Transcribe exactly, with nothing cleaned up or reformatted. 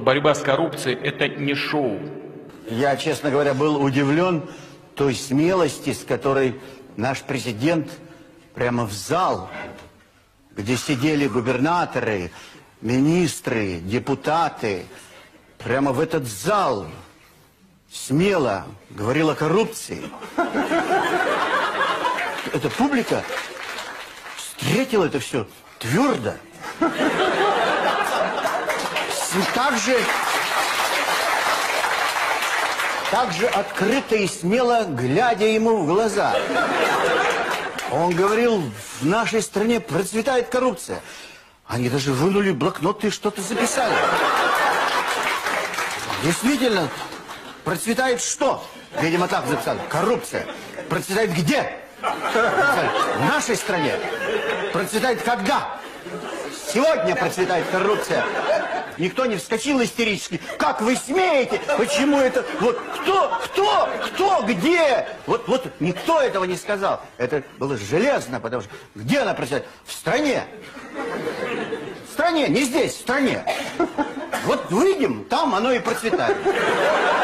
борьба с коррупцией – это не шоу. Я, честно говоря, был удивлен той смелости, с которой наш президент прямо в зал, где сидели губернаторы, министры, депутаты, прямо в этот зал смело говорил о коррупции. Эта публика встретила это все твердо. Так же, так же открыто и смело, глядя ему в глаза. Он говорил, в нашей стране процветает коррупция. Они даже вынули блокноты и что-то записали. Действительно, процветает что? Видимо, так записали. Коррупция. Процветает где? В нашей стране. Процветает когда? Сегодня процветает коррупция. Никто не вскочил истерически. Как вы смеете? Почему это? Вот кто, кто, кто, где? Вот, вот никто этого не сказал. Это было железно, потому что где она процветает? В стране. В стране, не здесь, в стране. Вот выйдем, там оно и процветает.